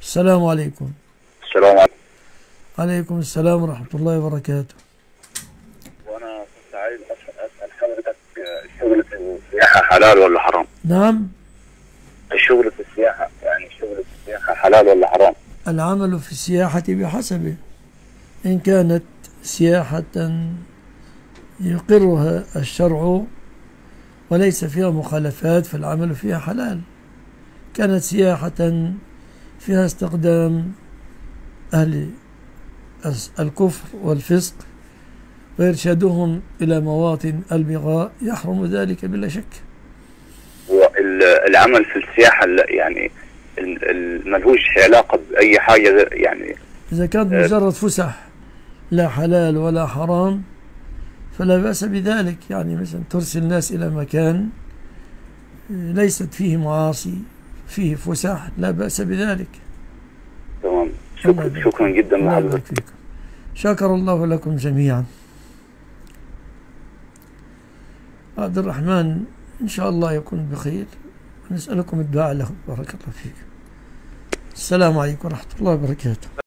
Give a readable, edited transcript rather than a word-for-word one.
السلام عليكم. السلام عليكم. عليكم السلام ورحمة الله وبركاته. وانا كنت عايز اسال حضرتك، الشغل في السياحه حلال ولا حرام؟ نعم. الشغل في السياحه، يعني الشغل في السياحه حلال ولا حرام؟ العمل في السياحة بحسبه، إن كانت سياحة يقرها الشرع وليس فيها مخالفات فالعمل فيها حلال. كانت سياحة فيها استخدام أهل الكفر والفسق وإرشادهم إلى مواطن البغاء يحرم ذلك بلا شك. والعمل في السياحه يعني ملهوش علاقه باي حاجه، يعني إذا كانت مجرد فسح لا حلال ولا حرام فلا بأس بذلك. يعني مثلا ترسل الناس إلى مكان ليست فيه معاصي، فيه فسح، لا بأس بذلك. تمام. شكرا جدا لحضرتك. شكر الله لكم جميعا. عبد الرحمن إن شاء الله يكون بخير، نسألكم الدعاء له. بارك الله فيك. السلام عليكم ورحمة الله وبركاته.